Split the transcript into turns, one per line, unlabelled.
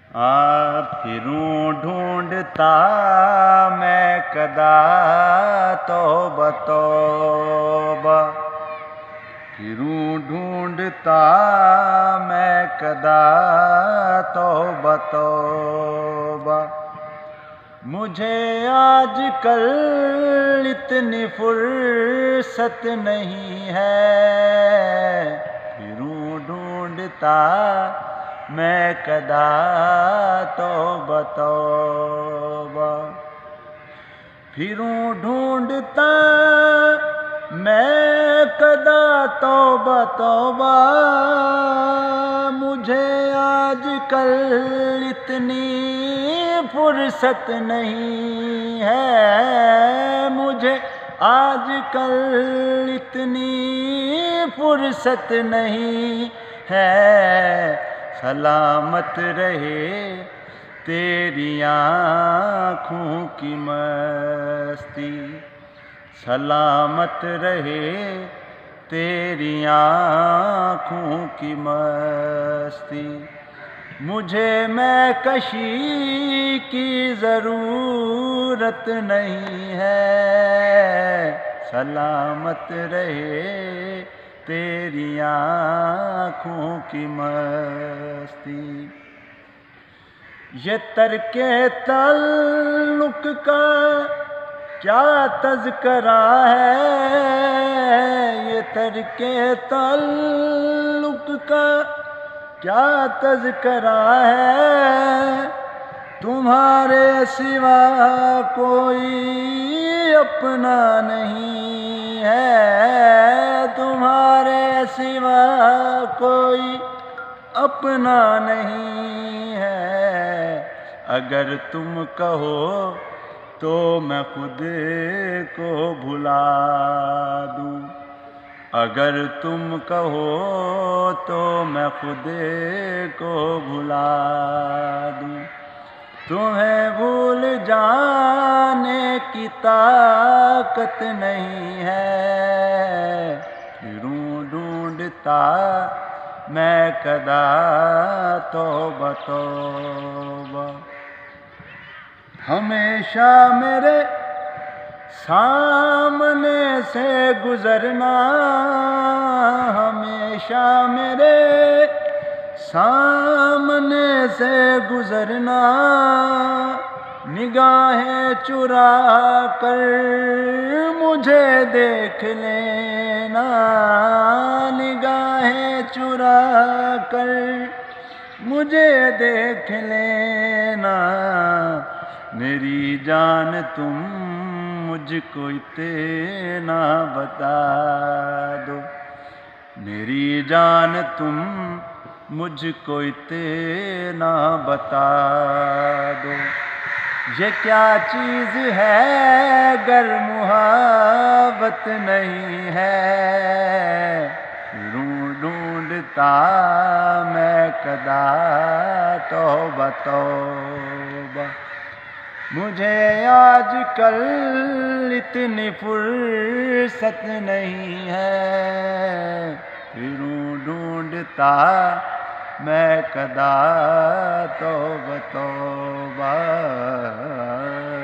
پھروں ڈھونڈتا میں کدا توبہ توبہ، پھروں ڈھونڈتا میں کدا توبہ توبہ، مجھے آج کل اتنی فرصت نہیں ہے، پھروں ڈھونڈتا میں کدا توبہ توبہ، پھروں ڈھونڈتا میں کدا توبہ توبہ، مجھے آج کل اتنی فرصت نہیں ہے، مجھے آج کل اتنی فرصت نہیں ہے، سلامت رہے تیری آنکھوں کی مستی، سلامت رہے تیری آنکھوں کی مستی، مجھے میں کشی کی ضرورت نہیں ہے، سلامت رہے تیری آنکھوں کی مستی، یہ ترک تعلق کا کیا تذکرہ ہے، یہ ترک تعلق کا کیا تذکرہ ہے، تمہارے سوا کوئی اپنا نہیں ہے، تمہارے سوا کوئی اپنا نہیں ہے، اگر تم کہو تو میں خود کو بھلا دوں، اگر تم کہو تو میں خود کو بھلا دوں، تمہیں بھول جانے کی طاقت نہیں ہے، پھروں ڈھونڈتا میں کدا توبہ توبہ، ہمیشہ میرے سامنے سے گزرنا، ہمیشہ میرے سامنے سے گزرنا، نگاہیں چرا کر مجھے دیکھ لینا، نگاہیں چرا کر مجھے دیکھ لینا، میری جان تم مجھ کو اتنا بتا دو، میری جان تم مجھ کو اتنا بتا دو، یہ کیا چیز ہے گر محبت نہیں ہے، پھروں ڈھونڈتا میں کدا توبہ توبہ، مجھے آج کل اتنی فرصت نہیں ہے، پھروں ڈھونڈتا میں کدا توبہ توبہ۔